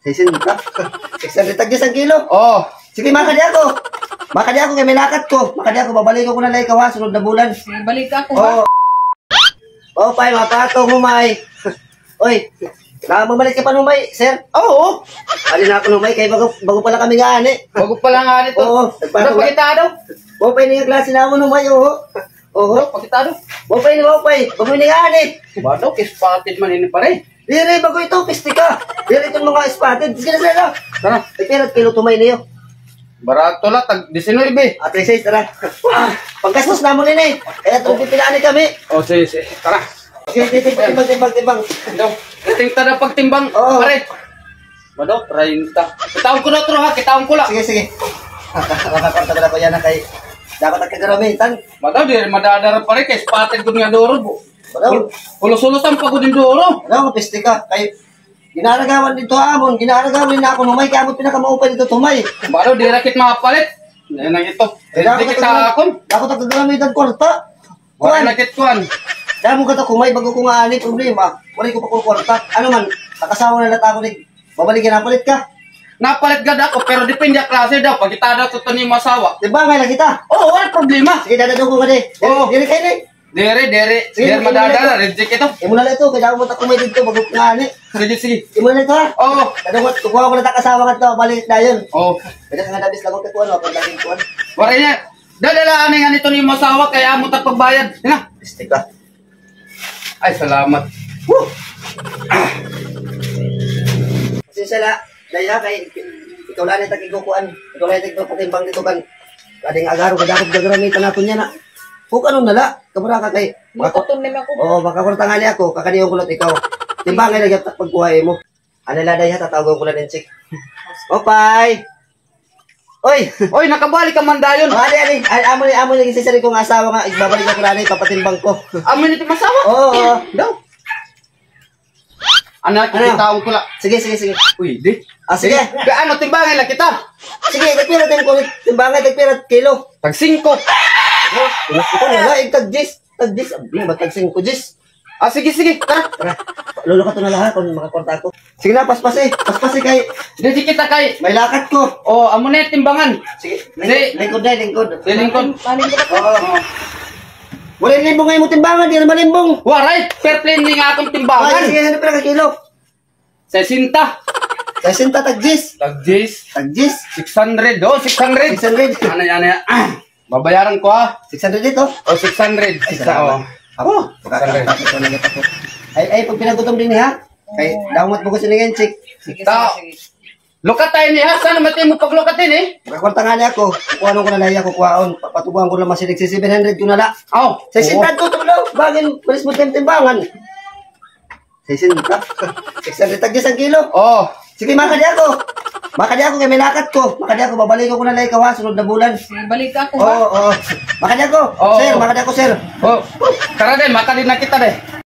Sisin ka. 600 tagis ang kilo. Oh, Sige, makadi ako. Makadi ako kay may lakat ko. Makadi ako, babalik ko na lang ikaw ha, sunod na bulan. Balik ako ha. Oo. Oh, pay, mapatong humay. Oy, namamalik ka pa humay, sir? oo. Alin na ako humay, kay bago pala kami nga ani. Bago pa lang nga nito. Oo, Ano, pakitado? Bopay niya klase na mo humay, oo. Oo. Pakitado. Bopay ni Bopay, bago ni nga ani. Bado, kispatid man ini pare. Dire, bago ito, pisti ka. Dire itong mga spotted. Sige na sila. Tara, Ay, pero kilo tumay niyo. barato la, tag 19. At least, tara. Pagkastos na mo rin eh. Kaya itong pipinaan kami. Oh, sige. Tara. Sige, timbang. Daw, iting tada pagtimbang, Oo. pare. Bado, 30. Kitaon ko na tro ha, kitaon ko la. Sige. Makakorta ko na ko yan na kay... Dapat ang kagaramitan. Bado, di madadara pare, kay spatid ko nga duro. Ano? Ulos-ulosan pa ko din duro. Ano, pisti ka. Kay... Ginaragawan dito amon. Ginaragawan din ako numay. Kaya mo pinakamaupay dito tumay. Bado, di rakit makapalit. Yan ang ito. Di kita akon. Dapat ang kagaramitan kwarta. Wala Kuan. nakit kuan. Kaya mo ka kumay bago ko nga ani problema. Wala ko pa kwarta. Ano man, nakasawa na lata ko ni babalikin na palit ka. Napalit gad ako, pero depende ang klase daw. Pag itada ko ito ni masawa. Diba nga lang kita? Oo, wala problema. Sige, dadadong ko ka di. Oo. Dili kayo ni. Dere. Sige, Dere madadara. Reject ito. Imo na lang ito. Kaya mo kumay dito bago ko nga ani. Sige. Imo na lang ito ha. Oo. Dadong ko, kukuha ko na takasawa ka ito. Balik na yun. Oo. Pwede ka nga nabis lang ko kuhan. Wapag laging kuhan. Wala niya. Dadalaan nga nito ni masawa, kaya mo pagbayad. Nga. Pisti ka. Ay, salamat. Woo! Sinsala, daya kay ikaw lang ito kikukuan. Ikaw lang ito patimbang dito kan. Kading agaro, kadakot gagramitan nato niya na. Kung ano nala, kamura ka kay... Makuton naman ako. Oo, makakurta nga niya ako, kakaniyon ko lang ikaw. Timbangin lang yung pagkuhay mo. Ano lang daya, tatawag ko lang din, chik. Opay! Oy! Oy, nakabalik ka man dayon. Ali, amo ni sisari kong asawa nga, ibabalik ako lang papatimbang ko. Amin ito masawa. Oo. Daw. Anak, Ano? kitawag ko la. Sige. Uy, di. Ah, sige. Ano, timbangin lang kita. Sige, tagpirat din ko. Timbangan, tagpirat kilo. Tag 5. Ito na, tag-10. Tag-10. Abi, ba tag-5 10? Ah, sige. Tara. Tara, lolo ka ito na lahat kung makakorta ako. Sige na, paspasi kay Di kita kay. may lakat ko. Oh, amo na yung timbangan. Sige, Hindi. lingkod na, lingkod. Lingkod. Panin ko na po. Oo. Wala limbong ngayon mo timbangan, di na malimbong. Waray, fair play ni nga akong Ay, timbangan. sige, ano pala ka kilo? 60. 60 tag-10. Tag 10. Tag-10. 600. Oh, 600. 600. Ano yan. Babayaran ko ha. 600 dito. Oh, 600. salamat. Ako, makakakakita na kita ko. Ay, pag pinagutom din ha. Ay, damat mo ko sinigyan, chik. Sige. Lukat tayo niya. Sana mati mo paglukatin eh. Makakorta nga niya ako. Kukuhanon ko na lang yan, kukuhaon. Patubuhan ko na masilig si 700 ko na lang. Oh. Sa sintad ko tulo, bagay malis mo timbangan. Sa sinta. 600 tagis ang kilo. Oh. Sige, makadi ako kay may lakat ko. Makadi ako, babalik ko na lang ikaw ha, sunod na bulan. Balik ako Oo, ha. oo. Makadi ako. Oo. Sir, makadi ako, sir. Oh. Tara din, makali na kita deh.